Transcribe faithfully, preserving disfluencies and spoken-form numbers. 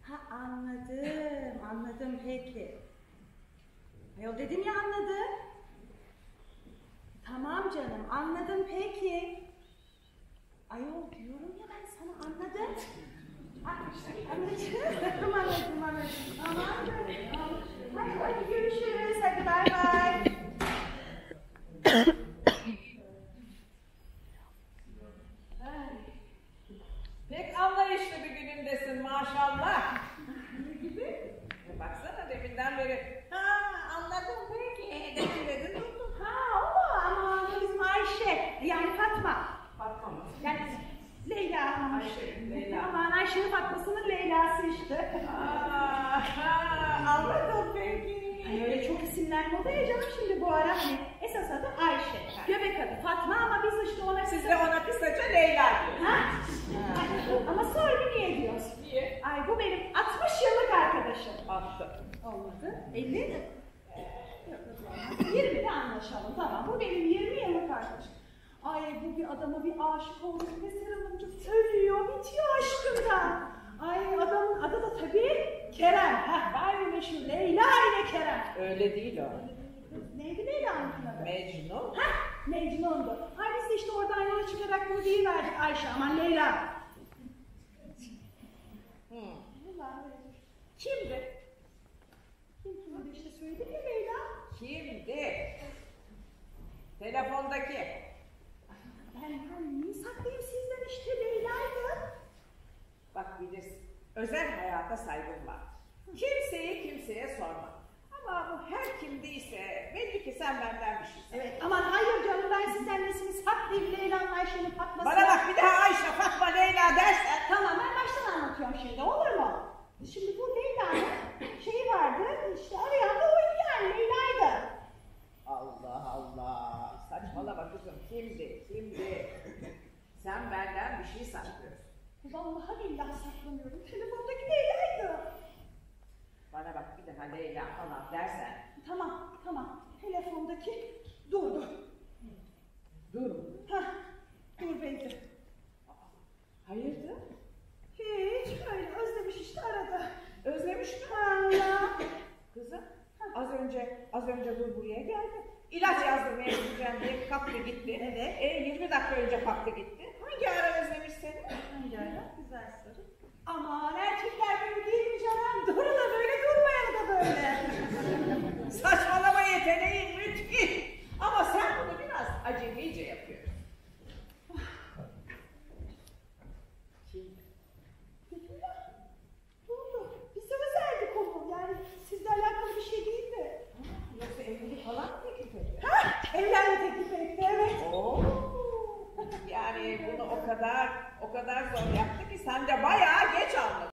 Ha anladım, anladım peki. Ayol dedim ya anladım. Tamam canım, anladım peki. Ayol diyorum ya ben sana anladım. Anladım, anladım, anladım. Tamam canım. Hadi, hadi görüşürüz, hadi bay bay. Pek anlayışlı bir günündesin maşallah. Ne gibi? E baksana deminden beri. Ha anladım peki. Dedin dedin durdun. Ha o mu? Ama o bizim Ayşe, yani Fatma. Fatma mı? Yani Leyla. Ayşe, Leyla. Aman Ayşe'nin Fatma'sının Leyla'sı işte. Aa, ha, anladım peki. Hani öyle çok isimler moda ya canım şimdi bu ara. Hani esas adı Ayşe, göbek adı Fatma ama biz işte ona... Siz de ona kısaca Leyla diyorsunuz. Ha? Ama sor bir niye diyorsun? Niye? Ay bu benim altmış yıllık arkadaşım. Attı. Olmadı. elli? yirmi de anlaşalım tamam. Bu benim yirmi yıllık arkadaşım. Ay bu bir adama bir aşık oldu ve sarılınca ölüyor, bitiyor aşkından. Ay adamın adı da tabii Kerem. Heh, var mı meşhur Leyla ile Kerem. Öyle değil o. Neydi Leyla'nın adı? Mecnun. Heh, Mecnun'du. Ay biz de işte oradan yola çıkarak bunu değil verdik Ayşe aman Leyla. Hmm. Kimdi? Kim kimdi işte söyledim ya Leyla. Kimdi? Telefondaki. Ben, ben niye saklayayım sizden işte Leyla'ydı. Bak bilirsin, özel hayata saygım var. Kimseyi kimseye sorma. Ama bu her kimdiyse belli ki sen benden bir şey sen. Evet aman hayır canım ben sizden nesini saklayayım Leyla'nın Ayşe'nin Fatma'sını. Bana bak bir daha Ayşe, Fatma, Leyla dersen. Tamam ben baştan anlatıyorum şimdi olur mu? Şimdi bu Leyla'nın şeyi vardı işte arayan da oydu yani Leyla'ydı. Allah Allah, saçmalama kızım, kimdi, kimdi? Sen benden bir şey saklıyorsun. Vallahi billahi saklamıyorum. Telefondaki Leyla'ydı. Bana bak bir daha Leyla falan dersen. Tamam, tamam. Telefondaki durdu. Dur. Hah, dur beydi. Hayırdır? Hiç öyle özlemiş işte arada. Özlemiş mi? Allah. Kızım, az önce, az önce dur buraya geldi. İlaç yazdırmaya gideceğim diye kalktı gitti. Evet. E, yirmi dakika önce kalktı gitti. Hangi ara özlemiş seni? Hangi ara? Güzel soru. Aman erkekler gibi değil mi canım? Doğru da böyle durmayalı da böyle. Saçmalama yeteneğin müthiş. Ama sen bunu biraz acemice yapıyorsun. Şimdi. Peki ya. Durdu. Bize özeldi konu. Yani sizle alakalı bir şey değildi. Yoksa evlilik falan mı teklif etti? Hah, evlenme teklif etti evet. Oo. Yani bunu o kadar, o kadar zor yaptı ki sen de bayağı geç anladın.